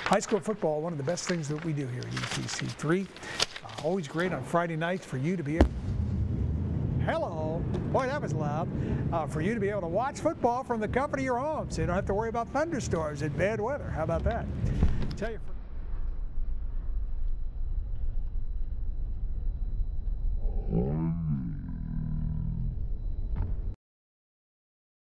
High school football, one of the best things that we do here at TV3. Always great on Friday nights for you to be able. Hello. Boy, that was loud. For you to be able to watch football from the comfort of your home, so you don't have to worry about thunderstorms and bad weather. How about that? Tell you.